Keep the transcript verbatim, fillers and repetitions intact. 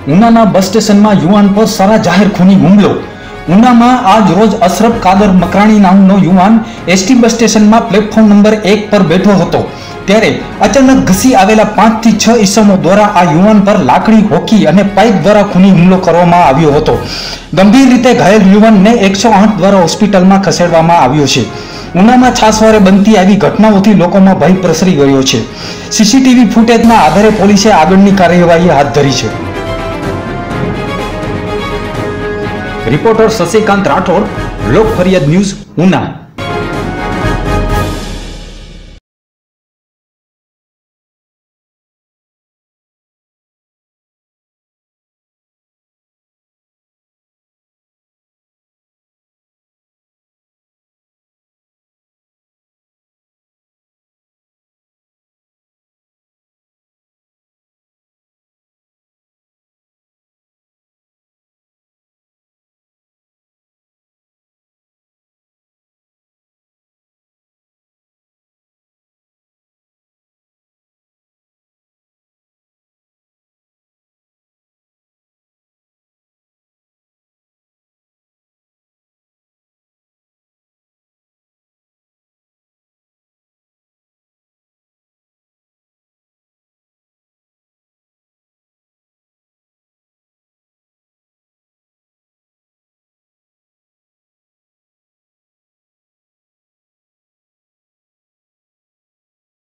ઉનાના બસ સ્ટેશનમાં યુવાન પર સારા જાહેર ખૂની હુમલો। ઉનામાં આજ રોજ અશરફ કાદર મકરાણી નામનો યુવાન એસટી બસ સ્ટેશનમાં પ્લેટફોર્મ નંબર એક પર બેઠો હતો ત્યારે અચાનક ઘસી આવેલા પાંચ થી છ ઈસમો દ્વારા આ યુવાન પર લાકડી, હોકી અને પાઇપ દ્વારા ખૂની હુમલો કરવામાં આવ્યો હતો। ગંભીર રીતે ઘાયલ યુવાનને એકસો આઠ દ્વારા હોસ્પિટલમાં ખસેડવામાં આવ્યો છે। ઉનામાં છાસવારે બનતી આવી ઘટનાઓથી લોકોમાં ભય પ્રસરી ગયો છે। સીસીટીવી ફૂટેજના આધારે પોલીસે આગળની કાર્યવાહી હાથ ધરી છે। રિપોર્ટર શશિકાંત રાઠોડ, લોક ફરિયાદ ન્યૂઝ, ઉના।